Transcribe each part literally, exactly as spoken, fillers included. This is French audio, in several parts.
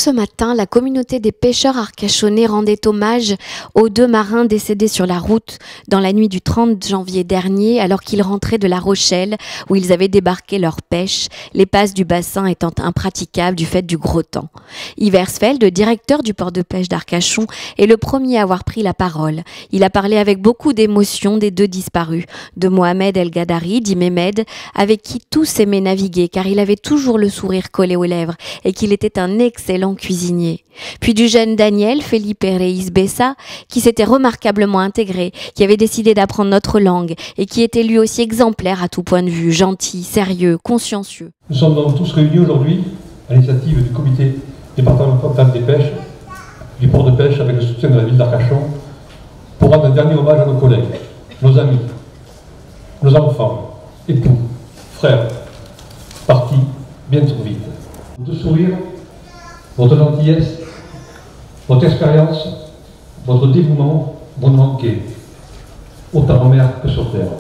ce matin, la communauté des pêcheurs arcachonnais rendait hommage aux deux marins décédés sur la route dans la nuit du trente janvier dernier, alors qu'ils rentraient de La Rochelle, où ils avaient débarqué leur pêche, les passes du bassin étant impraticables du fait du gros temps. Yves Hersfeld, directeur du port de pêche d'Arcachon, est le premier à avoir pris la parole. Il a parlé avec beaucoup d'émotion des deux disparus, de Mohamed El Gadari, dit Mehmed, avec qui tous aimaient naviguer, car il avait toujours le sourire collé aux lèvres et qu'il était un excellent cuisinier. Puis du jeune Daniel Felipe Reis Bessa, qui s'était remarquablement intégré, qui avait décidé d'apprendre notre langue et qui était lui aussi exemplaire à tout point de vue, gentil, sérieux, consciencieux. Nous sommes donc tous réunis aujourd'hui à l'initiative du comité départemental des pêches, du port de pêche avec le soutien de la ville d'Arcachon, pour rendre un dernier hommage à nos collègues, nos amis, nos enfants, époux, frères, partis bien trop vite. Votre sourire, votre gentillesse, votre expérience, votre dévouement vont nous manquer, autant en mer que sur terre.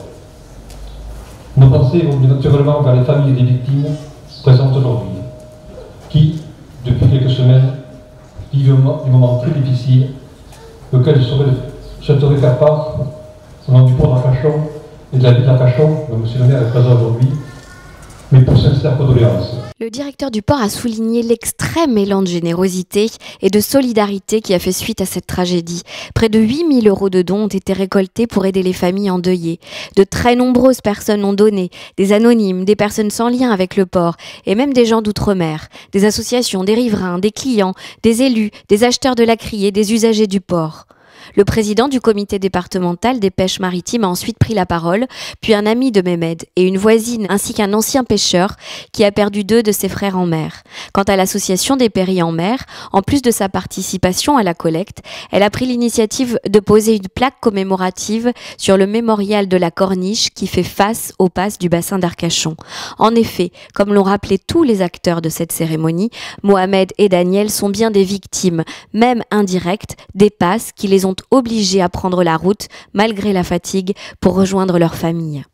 Nos pensées vont naturellement vers les familles des victimes présentes aujourd'hui, qui, depuis quelques semaines, vivent des moments très difficiles, auxquels je souhaiterais faire part au nom du port d'Arcachon et de la ville d'Arcachon, dont M. le maire est présent aujourd'hui, mais pour sincères condoléances. Le directeur du port a souligné l'extrême élan de générosité et de solidarité qui a fait suite à cette tragédie. Près de huit mille euros de dons ont été récoltés pour aider les familles endeuillées. De très nombreuses personnes ont donné, des anonymes, des personnes sans lien avec le port et même des gens d'outre-mer, des associations, des riverains, des clients, des élus, des acheteurs de la criée, des usagers du port. Le président du comité départemental des pêches maritimes a ensuite pris la parole, puis un ami de Mehmed et une voisine ainsi qu'un ancien pêcheur qui a perdu deux de ses frères en mer. Quant à l'association des péris en mer, en plus de sa participation à la collecte, elle a pris l'initiative de poser une plaque commémorative sur le mémorial de la Corniche qui fait face aux passes du bassin d'Arcachon. En effet, comme l'ont rappelé tous les acteurs de cette cérémonie, Mohamed et Daniel sont bien des victimes, même indirectes, des passes qui les ont obligés à prendre la route malgré la fatigue pour rejoindre leur famille.